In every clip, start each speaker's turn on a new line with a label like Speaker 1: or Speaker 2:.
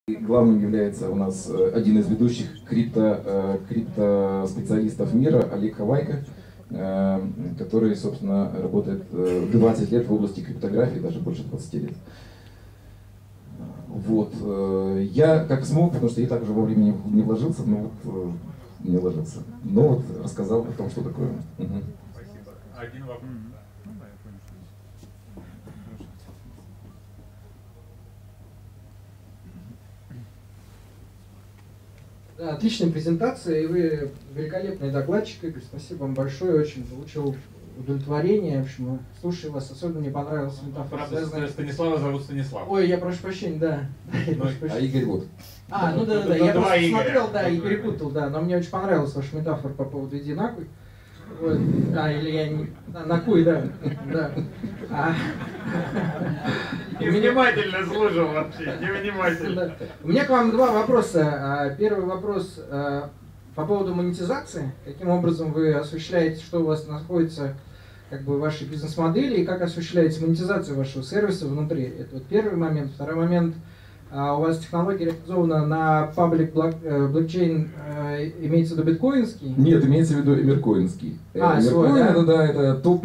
Speaker 1: Главным является у нас один из ведущих криптоспециалистов мира Олег Хавайко, который, собственно, работает 20 лет в области криптографии, даже больше 20 лет. Вот. Я как смог, потому что я так уже во времени не вложился, но вот не вложился. Но вот рассказал о том, что такое. Угу.
Speaker 2: Спасибо. Один вопрос.
Speaker 3: Да, отличная презентация, и вы великолепный докладчик, Игорь. Спасибо вам большое, очень получил удовлетворение. В общем, слушай вас, особенно мне понравился метафора.
Speaker 2: Правда, Станислава зовут Станислав.
Speaker 3: Ой, я прошу прощения, да.
Speaker 1: А Игорь вот.
Speaker 3: Ну да, я просто смотрел, да, и перепутал, да. Но мне очень понравилась ваша метафора по поводу «иди нахуй». Вот. Или я не... Нахуй, да.
Speaker 2: Невнимательно слушал вообще, невнимательно.
Speaker 3: У меня к вам два вопроса. Первый вопрос по поводу монетизации. Каким образом вы осуществляете, что у вас находится как бы в вашей бизнес-модели, и как осуществляете монетизацию вашего сервиса внутри. Это вот первый момент. Второй момент. У вас технология реализована на паблик блокчейн, имеется в виду биткоинский?
Speaker 1: Нет, имеется в виду эмиркоинский. Эмиркоин, да? Это топ,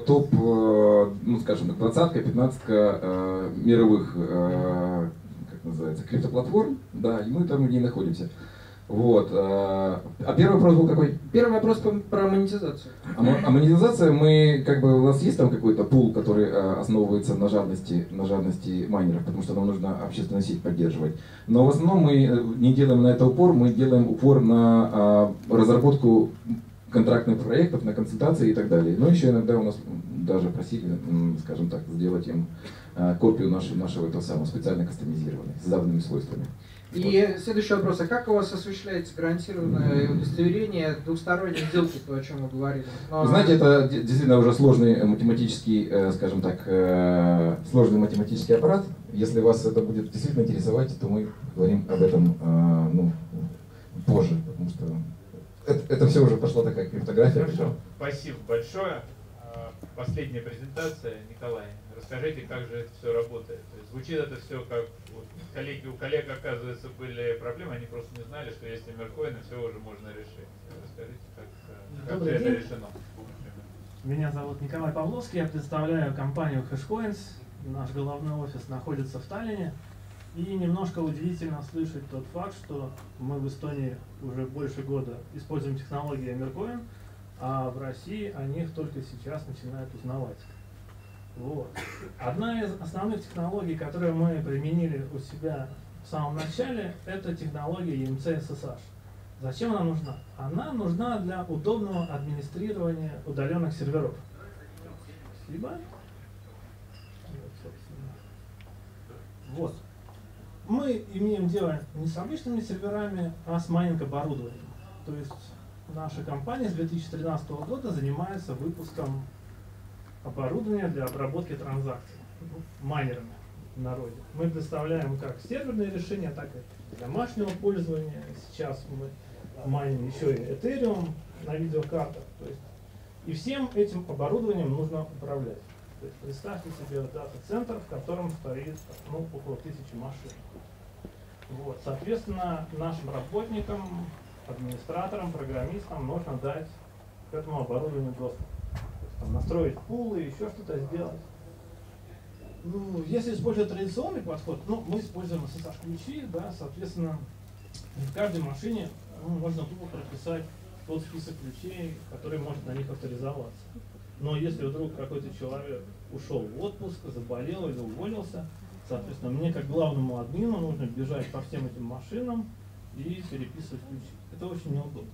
Speaker 1: ну скажем так, 20-ка, 15-ка мировых, как называется, криптоплатформ, да, и мы там в ней находимся. Вот. А первый вопрос был какой?
Speaker 3: Первый вопрос про монетизацию.
Speaker 1: А монетизация, мы, как бы, у нас есть там какой-то пул, который основывается на жадности майнеров, потому что нам нужно общественную сеть поддерживать. Но в основном мы не делаем на это упор, мы делаем упор на разработку контрактных проектов, на консультации и так далее. Но еще иногда у нас даже просили, скажем так, сделать им копию нашего этого самого, специально кастомизированной, с заданными свойствами.
Speaker 3: И следующий вопрос. А как у вас осуществляется гарантированное удостоверение двухсторонней сделки, то, о чем вы говорили?
Speaker 1: Знаете, это действительно уже сложный математический, скажем так, сложный математический аппарат. Если вас это будет действительно интересовать, то мы говорим об этом позже, потому что это все уже пошла такая криптография.
Speaker 2: Хорошо, спасибо большое. Последняя презентация, Николай. Расскажите, как же это все работает. То есть звучит это все как у коллег, оказывается, были проблемы, они просто не знали, что если эмиркоины, все уже можно решить. Расскажите, как это решено.
Speaker 4: Меня зовут Николай Павловский, я представляю компанию HashCoins. Наш головной офис находится в Таллине. И немножко удивительно слышать тот факт, что мы в Эстонии уже больше года используем технологии эмиркоин, а в России о них только сейчас начинают узнавать. Вот. Одна из основных технологий, которые мы применили у себя в самом начале, это технология EMC SSH. Зачем она нужна? Она нужна для удобного администрирования удаленных серверов. Спасибо. Вот. Мы имеем дело не с обычными серверами, а с майнинг-оборудованием. То есть наша компания с 2013 года занимается выпуском оборудования для обработки транзакций майнерами в народе. Мы представляем как серверные решения, так и для домашнего пользования. Сейчас мы майним еще и Ethereum на видеокартах. То есть, и всем этим оборудованием нужно управлять. То есть, представьте себе дата-центр, в котором стоит около 1000 машин. Вот. Соответственно, нашим работникам, администраторам, программистам нужно дать к этому оборудованию доступ. Настроить пулы, еще что-то сделать. Если использовать традиционный подход, мы используем SSH-ключи, да, соответственно, в каждой машине можно тупо прописать тот список ключей, который может на них авторизоваться. Но если вдруг какой-то человек ушел в отпуск, заболел или уволился, соответственно, мне как главному админу нужно бежать по всем этим машинам и переписывать ключи. Это очень неудобно.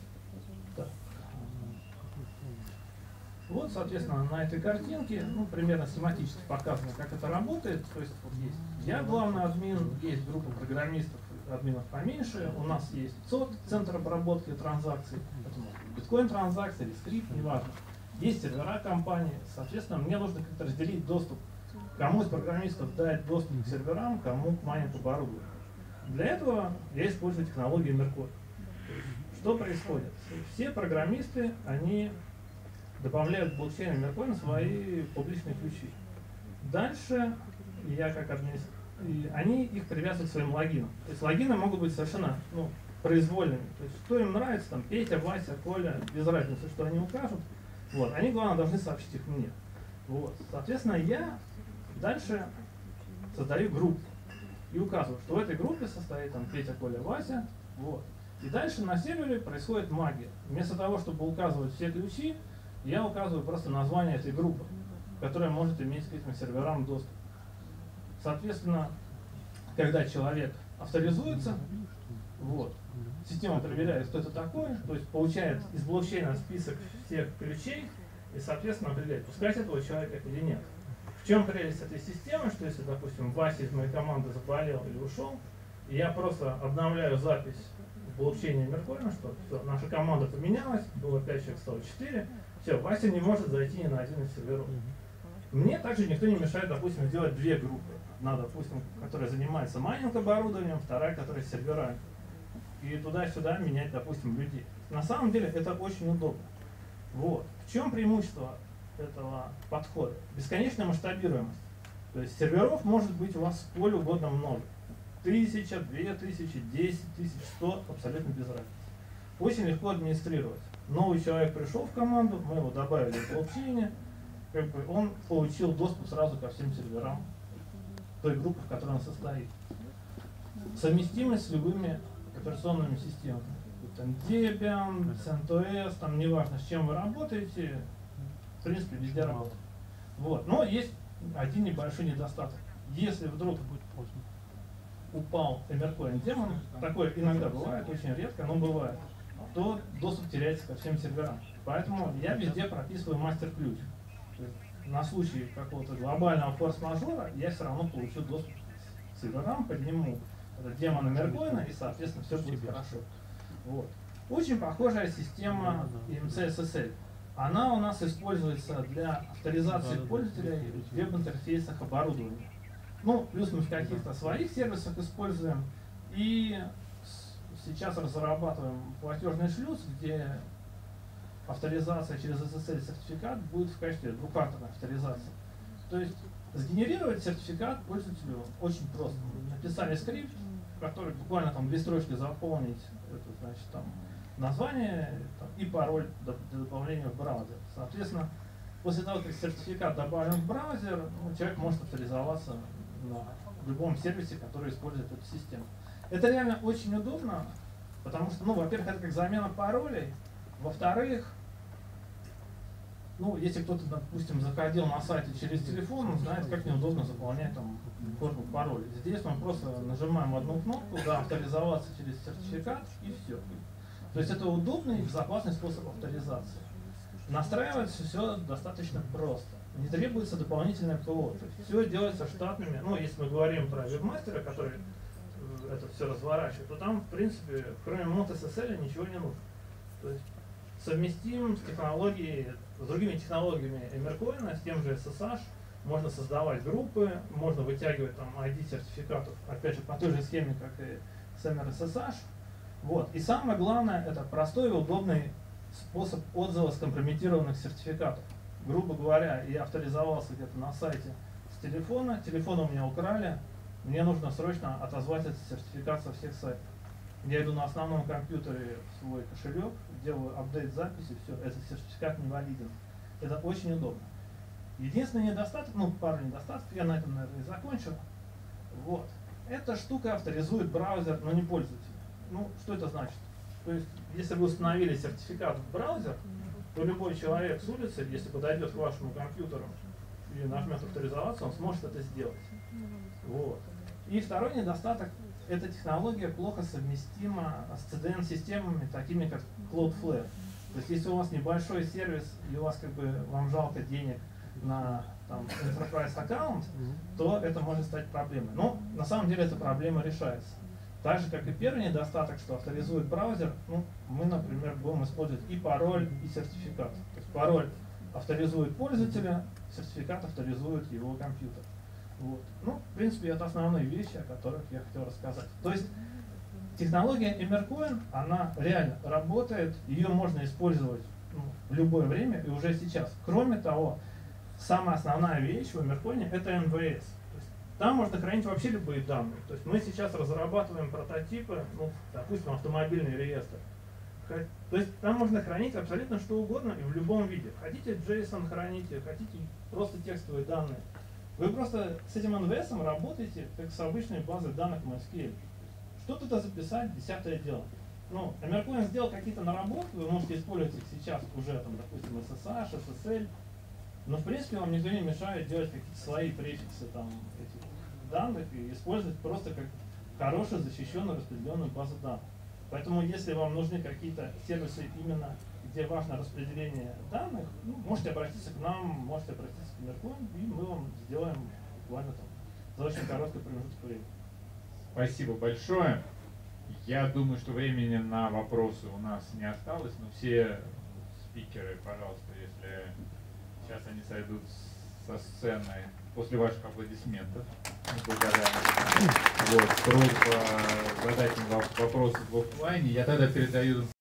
Speaker 4: Вот, соответственно, на этой картинке, примерно схематически показано, как это работает. То есть вот есть я главный админ, есть группа программистов, админов поменьше, у нас есть ЦОД, центр обработки транзакций, биткоин-транзакции или скрипт, неважно. Есть сервера компании, соответственно, мне нужно как-то разделить доступ. Кому из программистов дать доступ к серверам, кому к майнинг-оборудованию. Для этого я использую технологию Mercurial. Что происходит? Все программисты, они добавляют в блокчейн Mercurial свои публичные ключи. Дальше я как и они их привязывают к своим логинам. То есть логины могут быть совершенно произвольными. То есть что им нравится, там Петя, Вася, Коля, без разницы, что они укажут. Вот. Они, главное, должны сообщить их мне. Вот. Соответственно, я дальше создаю группу и указываю, что в этой группе состоит там Петя, Коля, Вася. Вот. И дальше на сервере происходит магия. Вместо того, чтобы указывать все ключи, я указываю просто название этой группы, которая может иметь к этим серверам доступ. Соответственно, когда человек авторизуется, вот, система проверяет, кто это такой, то есть получает из блокчейна список всех ключей и, соответственно, определяет, пускать этого человека или нет. В чем прелесть этой системы, что если, допустим, Вася из моей команды заболел или ушел, и я просто обновляю запись в блокчейне Mercoin, что все, наша команда поменялась, было 5 человек, стало 4, все, Вася не может зайти ни на один из серверов. Мне также никто не мешает, допустим, сделать две группы. Одна, допустим, которая занимается майнинг-оборудованием, вторая, которая с серверами. И туда-сюда менять, допустим, людей. На самом деле это очень удобно. Вот. В чем преимущество этого подхода? Бесконечная масштабируемость. То есть серверов может быть у вас сколь угодно много. 1000, 2000, 10 тысяч, 100, абсолютно без разницы. Очень легко администрировать. Новый человек пришел в команду, мы его добавили в блокчейне, он получил доступ сразу ко всем серверам той группы, в которой он состоит. Совместимость с любыми операционными системами. Там Debian, CentOS, там неважно, с чем вы работаете, в принципе, везде работает. Вот. Но есть один небольшой недостаток. Если вдруг упал Mercoin демон, такое иногда бывает, очень редко, но бывает, то доступ теряется ко всем серверам. Поэтому я везде прописываю мастер-ключ. На случай какого-то глобального форс-мажора я все равно получу доступ к серверам, подниму демона Mercoin, и, соответственно, все будет хорошо. Вот. Очень похожая система EMC SSL. Она у нас используется для авторизации пользователей в веб-интерфейсах оборудования. Ну, плюс мы в каких-то своих сервисах используем. И сейчас разрабатываем платежный шлюз, где авторизация через SSL-сертификат будет в качестве двухфакторной авторизации. То есть сгенерировать сертификат пользователю очень просто. Написали скрипт, в который буквально там 2 строчки заполнить это, значит, там, название там, и пароль для добавления в браузер. Соответственно, после того, как сертификат добавлен в браузер, человек может авторизоваться на любом сервисе, который использует эту систему. Это реально очень удобно, потому что, ну, во-первых, это как замена паролей, во-вторых, ну, если кто-то, допустим, заходил на сайте через телефон, он знает, как неудобно заполнять там форму пароля. Здесь мы просто нажимаем одну кнопку, да, авторизоваться через сертификат, и все. То есть это удобный и безопасный способ авторизации. Настраивается все достаточно просто. Не требуется дополнительное ПО. То есть все делается штатными. Ну, если мы говорим про вебмастера, который это все разворачивает, то там, в принципе, кроме мод SSL ничего не нужно. То есть совместим с технологией, с другими технологиями Mercoin, с тем же SSH, можно создавать группы, можно вытягивать там ID сертификатов, опять же, по той же схеме, как и с MRSSH. Вот. И самое главное, это простой и удобный способ отзыва скомпрометированных сертификатов. Грубо говоря, я авторизовался где-то на сайте с телефона, телефон у меня украли, мне нужно срочно отозвать этот сертификат со всех сайтов. Я иду на основном компьютере в свой кошелек, делаю апдейт записи, все, этот сертификат не валиден. Это очень удобно. Единственный недостаток, ну, пару недостатков, я на этом, наверное, и закончу. Вот. Эта штука авторизует браузер, но не пользователя. Ну, что это значит? То есть, если вы установили сертификат в браузер, то любой человек с улицы, если подойдет к вашему компьютеру и нажмет авторизоваться, он сможет это сделать. Вот. И второй недостаток, эта технология плохо совместима с CDN-системами, такими как Cloudflare. То есть, если у вас небольшой сервис, и у вас как бы вам жалко денег на там, enterprise аккаунт, то это может стать проблемой. Но на самом деле эта проблема решается. Так же, как и первый недостаток, что авторизует браузер, ну, мы, например, будем использовать и пароль, и сертификат. То есть пароль авторизует пользователя, сертификат авторизует его компьютер. Вот. Ну, в принципе, это основные вещи, о которых я хотел рассказать. То есть технология Mercoin, она реально работает, ее можно использовать в любое время и уже сейчас. Кроме того, самая основная вещь в Mercoin это МВС. То есть там можно хранить вообще любые данные. То есть мы сейчас разрабатываем прототипы, ну, допустим, автомобильный реестр. То есть там можно хранить абсолютно что угодно и в любом виде. Хотите JSON храните, хотите просто текстовые данные. Вы просто с этим NVS работаете как с обычной базой данных MySQL. Что туда записать, десятое дело. Ну, Mercurian сделал какие-то наработки, вы можете использовать их сейчас уже, там, допустим, SSH, SSL. Но в принципе вам никто не мешает делать какие-то свои префиксы там, этих данных и использовать просто как хорошую защищенную распределенную базу данных. Поэтому если вам нужны какие-то сервисы именно, где важно распределение данных, ну, можете обратиться к нам, можете обратиться к Mercurian, и мы вам сделаем буквально там за очень короткий промежуток времени.
Speaker 2: Спасибо большое. Я думаю, что времени на вопросы у нас не осталось, но все спикеры, пожалуйста, если сейчас они сойдут со сцены после ваших аплодисментов. Вот, просьба задать им вопросы в офлайне. Я тогда передаю